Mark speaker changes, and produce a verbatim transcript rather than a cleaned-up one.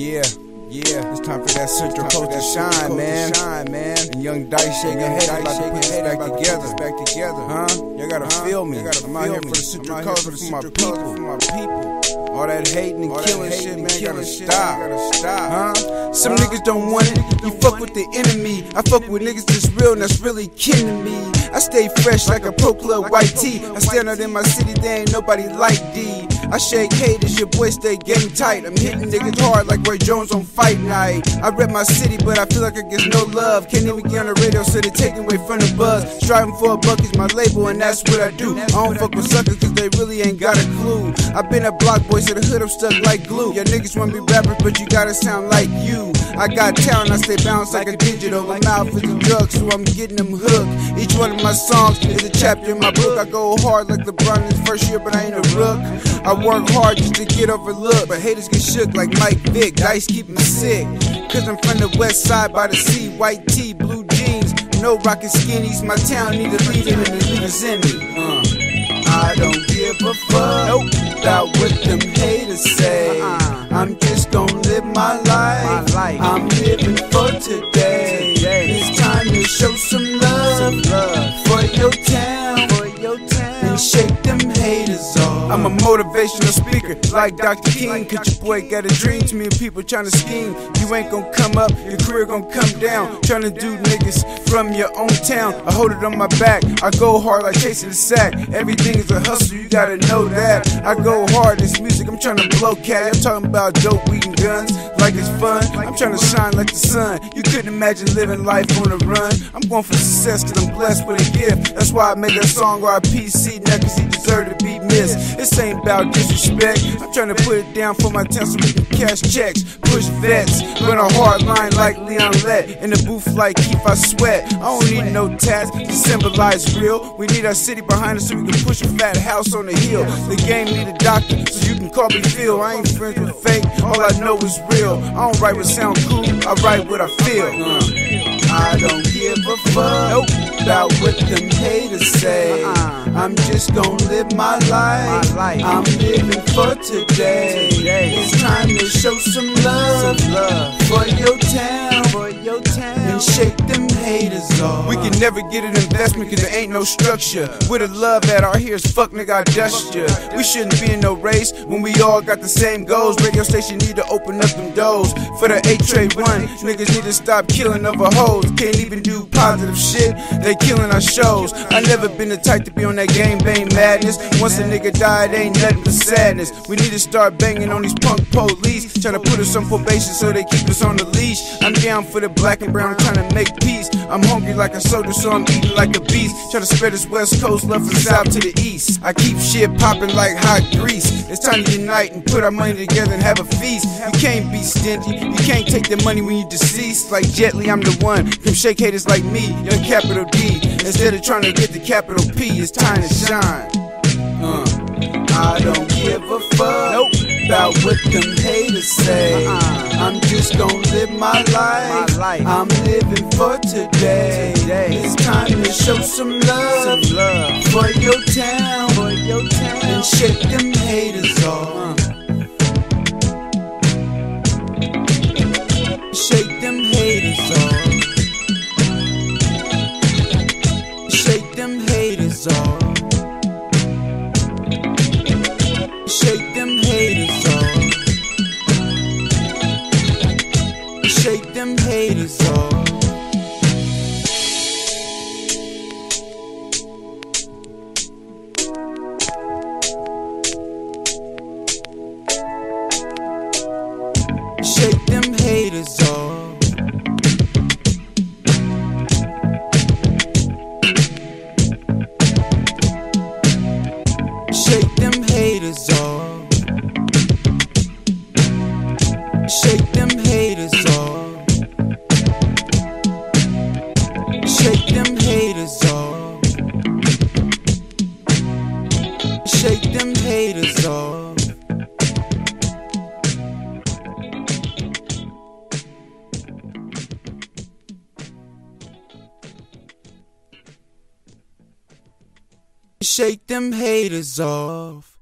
Speaker 1: Yeah, yeah, it's time for that Central Coast to shine, man. Shine, man. And Young Dice shaking head, about to put this back together, back together, huh? You gotta feel me. I'm out here for the Central Coast, for my people, for my people. All that hating and killing shit, man, gotta stop, gotta stop, huh? Some niggas don't want it. You fuck with the enemy. I fuck with niggas that's real and that's really kin to me. I stay fresh like a Pro Club white tee. I stand out in my city, there ain't nobody like D. I shake haters, your boy stay game tight. I'm hitting niggas hard like Roy Jones on fight night. I rep my city, but I feel like I get no love. Can't even get on the radio, so they take away from the buzz. Striving for a buck is my label, and that's what I do. I don't fuck with suckers, cause they really ain't got a clue. I been a block boy, so the hood I'm stuck like glue. Your niggas wanna be rappers, but you gotta sound like you. I got talent, I stay balanced like a digital. My mouth is a drug, so I'm getting them hooked. Each one of my songs is a chapter in my book. I go hard like LeBron in his first year, but I ain't a rook. I work hard just to get overlooked, but haters get shook like Mike Vick. Dice keep me sick, cause I'm from the west side by the sea. White tee, blue jeans, no rockin' skinnies. My town need a leader and the leader's in me. Uh. I don't give a fuck nope. about what them haters say. uh-uh. I'm just gon' live my life. my life I'm living for today. today It's time to show some love, some love for your town, for your town, and shake them haters off. I'm a motivational speaker like Doctor King, cause your boy got a dream. To me and people trying to scheme. You ain't gon' come up, your career gon' come down. Trying to do niggas from your own town. I hold it on my back, I go hard like chasing the sack. Everything is a hustle, you gotta know that. I go hard, this music, I'm trying to blow cat. I'm talking about dope, weed and guns, like it's fun. I'm trying to shine like the sun. You couldn't imagine living life on the run. I'm going for success cause I'm blessed with a gift. That's why I made that song R P C, now cause he deserved to be missed. This ain't about disrespect, I'm trying to put it down for my town so we can cash checks. Push vets, run a hard line like Leon Lett. In the booth like Keith, I sweat. I don't need no tats to symbolize real. We need our city behind us so we can push a fat house on the hill. The game need a doctor so you can call me Phil. I ain't friends with fake, all I know is real. I don't write what sound cool, I write what I feel. uh. I don't give a fuck nope. about what them haters say. uh-uh. I'm just gon' live my life. my life I'm living for today. today It's time to show some love, some love for your town, for your town, and shake them haters off. We can never get an investment cause there ain't no structure. With a love at our ears, fuck nigga, I dust ya. We shouldn't be in no race when we all got the same goals. Radio station need to open up them doors for the eight trade one. Niggas need to stop killing over hoes. Can't even do positive shit, they killing our shows. I never been the type to be on that game bang madness. Once a nigga died, ain't nothing but sadness. We need to start banging on these punk police, trying to put us on probation so they keep us on the leash. I'm down for the black and brown, trying to make peace. I'm hungry like a soldier, so I'm eating like a beast. Trying to spread this west coast love from south to the east. I keep shit popping like hot grease. It's time to unite and put our money together and have a feast. You can't be stingy, you can't take the money when you deceased. Like Jet Li, I'm the one. Come shake haters like me, young capital D. Instead of trying to get the capital P, it's time to shine. Uh, I don't give a fuck nope. about what them haters say. uh-uh. I'm just gon' live my life. my life I'm living for today. today It's time to show some love, some love for your town, for your town, and shake them haters off. uh. Shake them haters off. Shake them haters off. Shake them haters off. Shake them haters off. Shake them haters off. Shake them haters off. Shake them haters off. Shake them haters off. Shake them haters off. Shake them haters off.